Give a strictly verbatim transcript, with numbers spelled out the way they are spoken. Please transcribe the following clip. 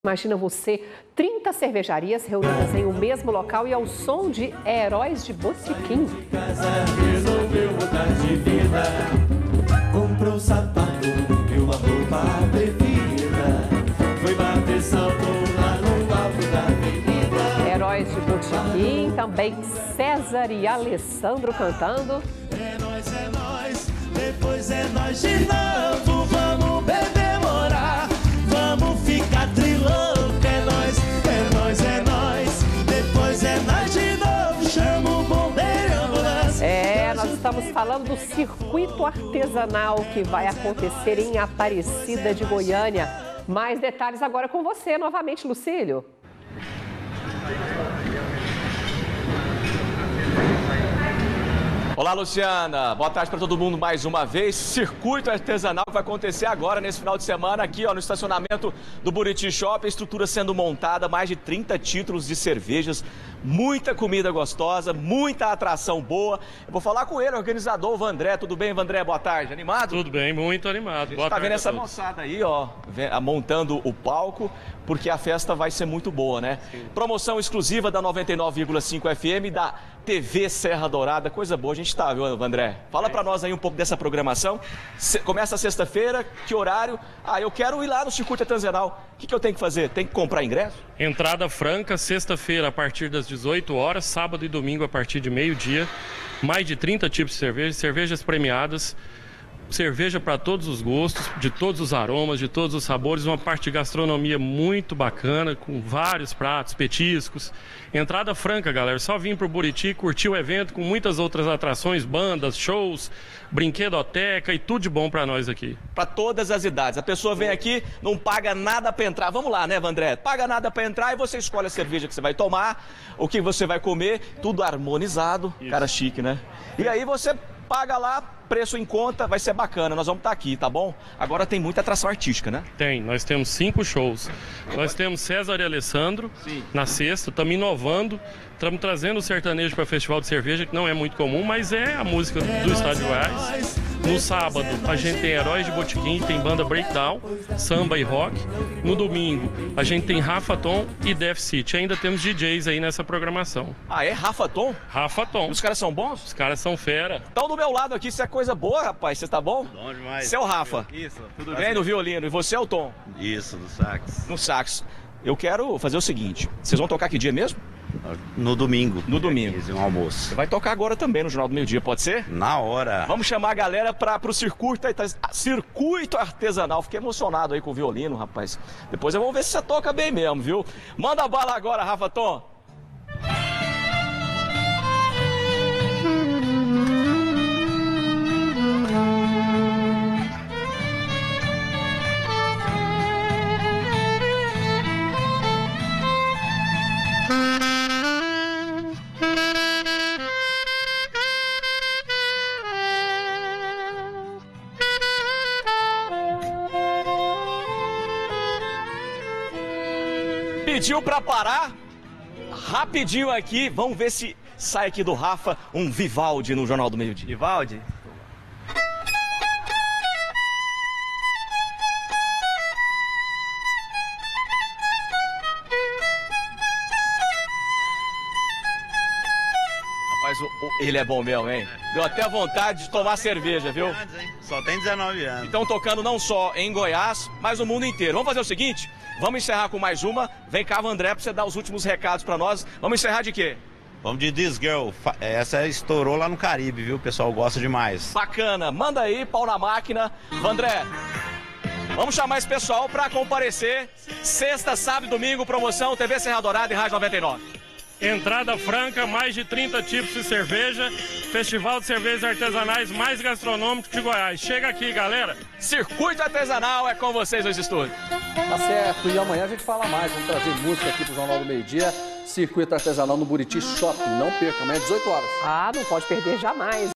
Imagina você, trinta cervejarias reunidas em um mesmo local e ao som de Heróis de Botequim. Resolveu mudar de vida, comprou sapato e uma roupa preferida, foi bater salto lá no alto da avenida. Heróis de Botequim, também César e Alessandro cantando. É nós, é nós, depois é nós de novo, vamos beber, morar, vamos ficar trilando. É nós, é nós, é nós, depois é nós de novo, chama o bombeiro e ambulância. É, nós estamos falando do circuito artesanal que vai acontecer em Aparecida de Goiânia. Mais detalhes agora com você novamente, Lucílio. Olá, Luciana. Boa tarde para todo mundo mais uma vez. Circuito artesanal vai acontecer agora, nesse final de semana, aqui ó, no estacionamento do Buriti Shopping. A estrutura sendo montada, mais de trinta títulos de cervejas, muita comida gostosa, muita atração boa. Eu vou falar com ele, o organizador, o Vandré. Tudo bem, Vandré? Boa tarde. Animado? Tudo bem, muito animado. A gente Boa tá tarde vendo essa a todos. moçada aí, ó, montando o palco, porque a festa vai ser muito boa, né? Sim. Promoção exclusiva da noventa e nove vírgula cinco F M, da T V Serra Dourada, coisa boa. A gente tá, viu, André? Fala pra nós aí um pouco dessa programação. Se, começa sexta-feira, que horário? Ah, eu quero ir lá no circuito artesanal. O que, que eu tenho que fazer? Tem que comprar ingresso? Entrada franca, sexta-feira a partir das dezoito horas, sábado e domingo a partir de meio-dia. Mais de trinta tipos de cerveja, cervejas premiadas. Cerveja para todos os gostos, de todos os aromas, de todos os sabores, uma parte de gastronomia muito bacana, com vários pratos, petiscos. Entrada franca, galera, só vim pro Buriti, curtir o evento com muitas outras atrações, bandas, shows, brinquedoteca e tudo de bom para nós aqui. Para todas as idades. A pessoa vem aqui, não paga nada para entrar. Vamos lá, né, Vandré? Paga nada para entrar e você escolhe a cerveja que você vai tomar, o que você vai comer, tudo harmonizado. Isso. Cara chique, né? E aí você paga lá, preço em conta, vai ser bacana, nós vamos estar aqui, tá bom? Agora tem muita atração artística, né? Tem, nós temos cinco shows. Nós temos César e Alessandro. Sim. Na sexta, estamos inovando, estamos trazendo o sertanejo para o Festival de Cerveja, que não é muito comum, mas é a música do estado de Goiás. No sábado, a gente tem Heróis de Botequim, tem banda Breakdown, samba e rock. No domingo, a gente tem Rafa Tom e Deficit. Ainda temos D Js aí nessa programação. Ah, é? Rafa Tom? Rafa Tom. Os caras são bons? Os caras são fera. Estão do meu lado aqui, isso é coisa boa, rapaz. Você tá bom? Bom demais. Você é o Rafa? Isso. Tudo bem? No violino. E você é o Tom? Isso, no sax. No sax. Eu quero fazer o seguinte, vocês vão tocar que dia mesmo? No domingo. No domingo. Um almoço. Você vai tocar agora também no Jornal do Meio Dia, pode ser? Na hora. Vamos chamar a galera para pro circuito, circuito artesanal. Fiquei emocionado aí com o violino, rapaz. Depois eu vou ver se você toca bem mesmo, viu? Manda bala agora, Rafa Tom. Pediu pra parar, rapidinho aqui, vamos ver se sai aqui do Rafa um Vivaldi no Jornal do Meio Dia. Vivaldi? Rapaz, o, o, ele é bom mesmo, hein? Deu até vontade de tomar cerveja, viu? Só tem dezenove anos. Então tocando não só em Goiás, mas no mundo inteiro. Vamos fazer o seguinte, vamos encerrar com mais uma. Vem cá, Vandré, pra você dar os últimos recados pra nós. Vamos encerrar de quê? Vamos de This Girl. Essa estourou lá no Caribe, viu? O pessoal gosta demais. Bacana. Manda aí, pau na máquina. Vandré, vamos chamar esse pessoal pra comparecer. Sexta, sábado e domingo, promoção T V Serra Dourada e Rádio noventa e nove. Entrada franca, mais de trinta tipos de cerveja. Festival de cervejas artesanais mais gastronômico de Goiás. Chega aqui, galera. Circuito artesanal é com vocês nos estúdios. Tá certo. E amanhã a gente fala mais. Vamos trazer música aqui pro Jornal do Meio Dia. Circuito artesanal no Buriti Shopping. Não perca, amanhã às dezoito horas. Ah, não pode perder jamais.